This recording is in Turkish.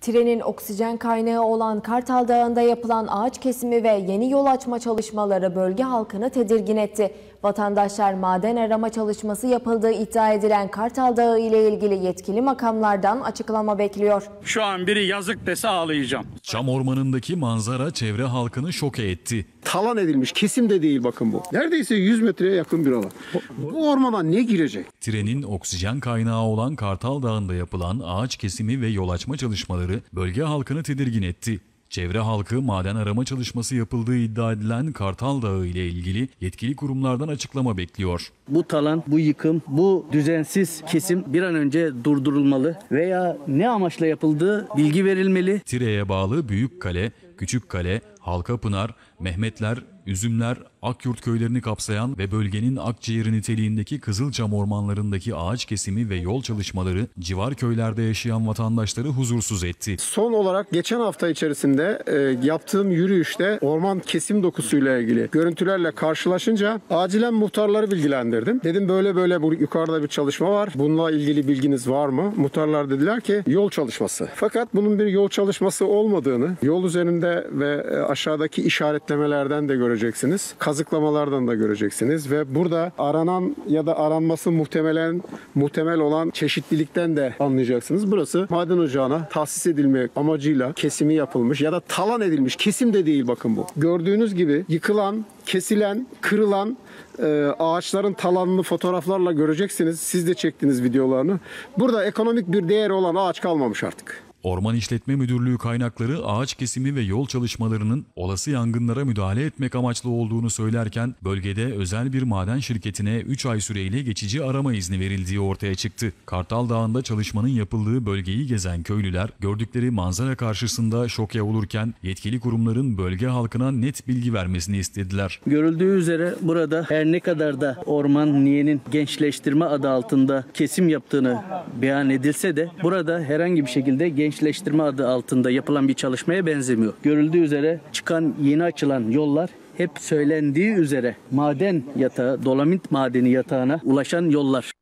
Trenin oksijen kaynağı olan Kartal Dağı'nda yapılan ağaç kesimi ve yeni yol açma çalışmaları bölge halkını tedirgin etti. Vatandaşlar maden arama çalışması yapıldığı iddia edilen Kartal Dağı ile ilgili yetkili makamlardan açıklama bekliyor. Şu an biri yazık dese ağlayacağım. Çam ormanındaki manzara çevre halkını şoke etti. Talan edilmiş, kesim de değil bakın bu. Neredeyse 100 metreye yakın bir alan. Bu ormana ne girecek? Trenin oksijen kaynağı olan Kartal Dağı'nda yapılan ağaç kesimi ve yol açma çalışmaları bölge halkını tedirgin etti. Çevre halkı maden arama çalışması yapıldığı iddia edilen Kartal Dağı ile ilgili yetkili kurumlardan açıklama bekliyor. Bu talan, bu yıkım, bu düzensiz kesim bir an önce durdurulmalı veya ne amaçla yapıldığı bilgi verilmeli. Tire'ye bağlı Büyükkale, Küçükkale, Halkapınar, Mehmetler, Üzümler, Akyurt köylerini kapsayan ve bölgenin akciğeri niteliğindeki Kızılçam ormanlarındaki ağaç kesimi ve yol çalışmaları civar köylerde yaşayan vatandaşları huzursuz etti. Son olarak geçen hafta içerisinde yaptığım yürüyüşte orman kesim dokusuyla ilgili görüntülerle karşılaşınca acilen muhtarları bilgilendirdim. Dedim böyle bu yukarıda bir çalışma var. Bununla ilgili bilginiz var mı? Muhtarlar dediler ki yol çalışması. Fakat bunun bir yol çalışması olmadığını yol üzerinde ve aşağıdaki işaretlemelerden de göreceksiniz. Kazıklamalardan da göreceksiniz ve burada aranan ya da aranması muhtemel olan çeşitlilikten de anlayacaksınız. Burası maden ocağına tahsis edilmek amacıyla kesimi yapılmış ya da talan edilmiş. Kesim de değil bakın bu. Gördüğünüz gibi yıkılan, kesilen, kırılan ağaçların talanını fotoğraflarla göreceksiniz. Siz de çektiniz videolarını. Burada ekonomik bir değeri olan ağaç kalmamış artık. Orman İşletme Müdürlüğü kaynakları ağaç kesimi ve yol çalışmalarının olası yangınlara müdahale etmek amaçlı olduğunu söylerken bölgede özel bir maden şirketine 3 ay süreyle geçici arama izni verildiği ortaya çıktı. Kartal Dağı'nda çalışmanın yapıldığı bölgeyi gezen köylüler gördükleri manzara karşısında şoke olurken yetkili kurumların bölge halkına net bilgi vermesini istediler. Görüldüğü üzere burada her ne kadar da Orman Niye'nin gençleştirme adı altında kesim yaptığını beyan edilse de burada herhangi bir şekilde gençleştirme adı altında yapılan bir çalışmaya benzemiyor. Görüldüğü üzere çıkan yeni açılan yollar hep söylendiği üzere maden yatağı, dolomit madeni yatağına ulaşan yollar.